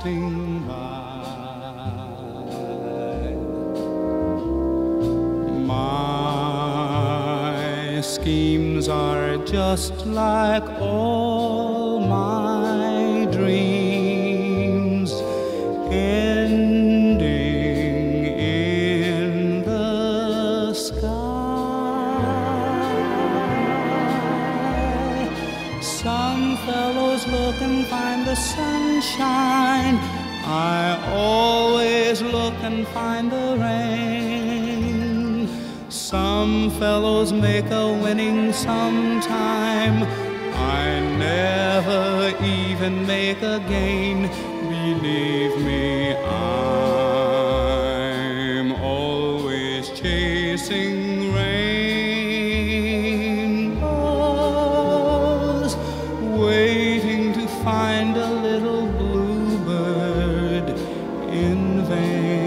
passing by. My schemes are just like all my dreams, ending in the sky. Some fellows look and find the sunshine, I always look and find the rain. Some fellows make a winning sometime, I never even make a gain. Believe me, I'm always chasing rainbows, waiting to find a little bluebird in vain.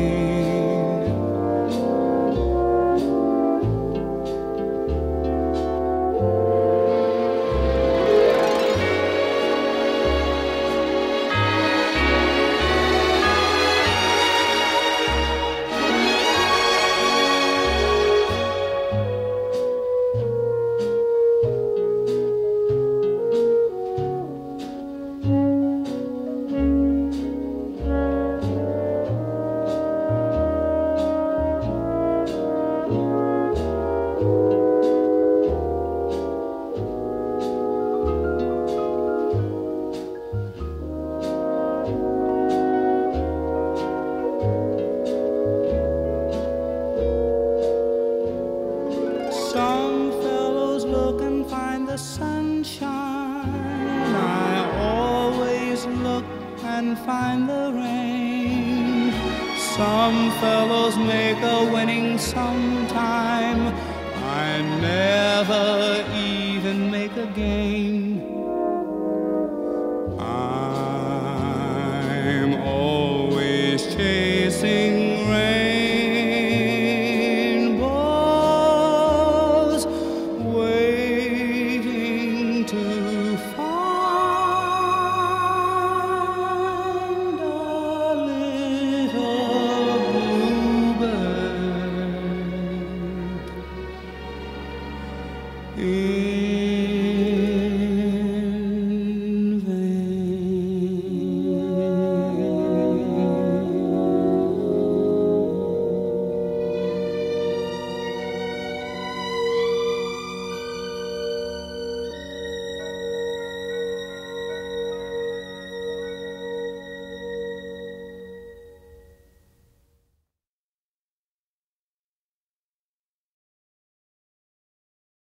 Some fellows look and find the sunshine, I always look and find the rain. Some fellows make a winning sometime, I never even make a gain. I'm always chasing rainbows, waiting to find a little bluebird in